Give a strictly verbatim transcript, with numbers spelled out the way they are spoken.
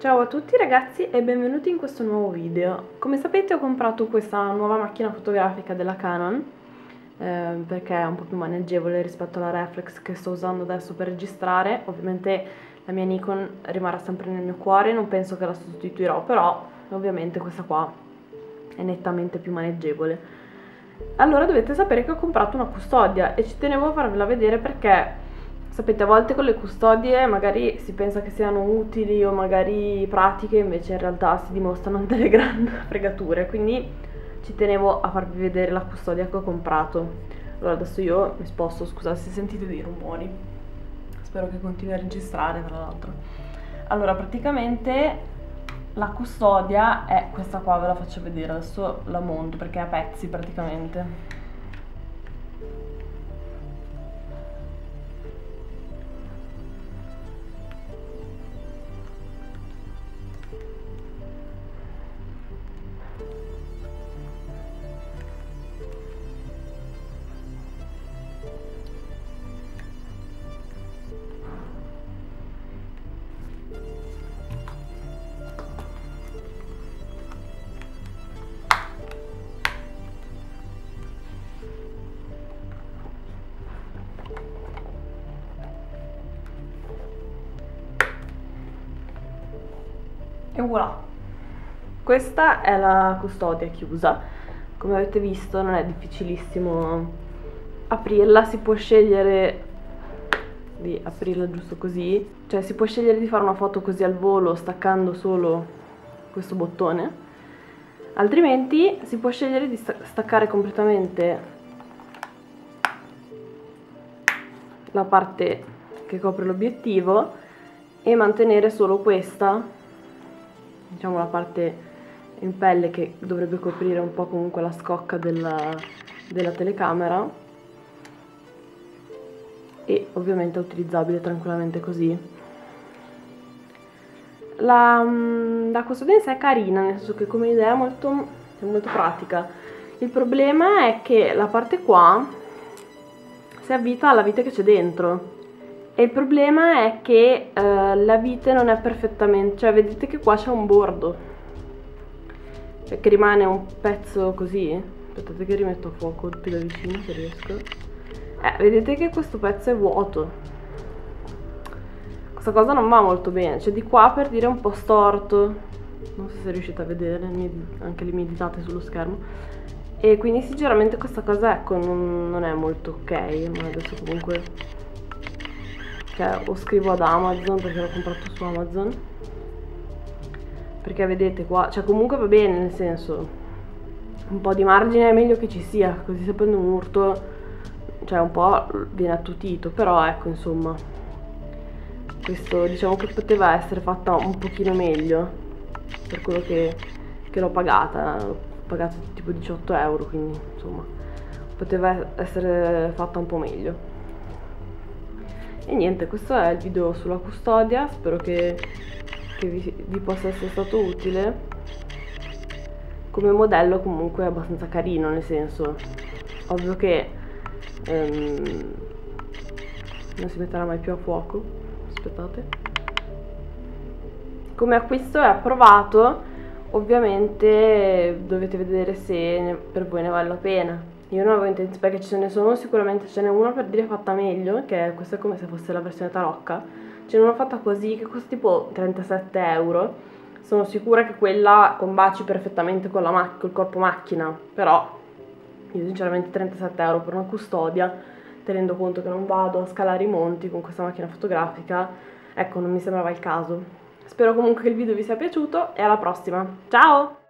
Ciao a tutti ragazzi e benvenuti in questo nuovo video. Come sapete ho comprato questa nuova macchina fotografica della Canon eh, perché è un po' più maneggevole rispetto alla reflex che sto usando adesso per registrare. Ovviamente la mia Nikon rimarrà sempre nel mio cuore, non penso che la sostituirò, però ovviamente questa qua è nettamente più maneggevole. Allora dovete sapere che ho comprato una custodia e ci tenevo a farvela vedere perché sapete, a volte con le custodie magari si pensa che siano utili o magari pratiche, invece in realtà si dimostrano delle grandi fregature, quindi ci tenevo a farvi vedere la custodia che ho comprato. Allora adesso io mi sposto, scusate se sentite dei rumori, spero che continui a registrare tra l'altro. Allora praticamente la custodia è questa qua, ve la faccio vedere, adesso la monto perché è a pezzi praticamente. E voilà, questa è la custodia chiusa. Come avete visto non è difficilissimo aprirla, si può scegliere di aprirla giusto così, cioè si può scegliere di fare una foto così al volo staccando solo questo bottone, altrimenti si può scegliere di staccare completamente la parte che copre l'obiettivo e mantenere solo questa, diciamo la parte in pelle che dovrebbe coprire un po' comunque la scocca della, della telecamera, e ovviamente è utilizzabile tranquillamente così. La, la custodia in sé è carina, nel senso che come idea è molto, è molto pratica. Il problema è che la parte qua si avvita alla vite che c'è dentro. E il problema è che eh, la vite non è perfettamente, cioè vedete che qua c'è un bordo, cioè che rimane un pezzo così. Aspettate che rimetto a fuoco più da vicino se riesco. Eh, vedete che questo pezzo è vuoto. Questa cosa non va molto bene, cioè di qua per dire un po' storto, non so se riuscite a vedere anche le mie ditate sullo schermo, e quindi sinceramente questa cosa ecco non, non è molto ok, ma adesso comunque cioè o scrivo ad Amazon perché l'ho comprato su Amazon, perché vedete qua, cioè comunque va bene, nel senso un po' di margine è meglio che ci sia, così se prendo un urto cioè un po' viene attutito, però ecco insomma questo diciamo che poteva essere fatta un pochino meglio per quello che, che l'ho pagata, l'ho pagata tipo diciotto euro, quindi insomma poteva essere fatta un po' meglio. E niente, questo è il video sulla custodia, spero che, che vi, vi possa essere stato utile. Come modello comunque è abbastanza carino, nel senso, ovvio che um, non si metterà mai più a fuoco, aspettate. Come acquisto è approvato, ovviamente dovete vedere se ne, per voi ne vale la pena. Io non avevo intenzione, perché ce ne sono sicuramente, ce n'è una per dire fatta meglio, che è questa, è come se fosse la versione tarocca, ce n'è una fatta così che costa tipo trentasette euro, sono sicura che quella combaci perfettamente con la macchina, col corpo macchina, però io sinceramente trentasette euro per una custodia, tenendo conto che non vado a scalare i monti con questa macchina fotografica, ecco non mi sembrava il caso. Spero comunque che il video vi sia piaciuto e alla prossima, ciao!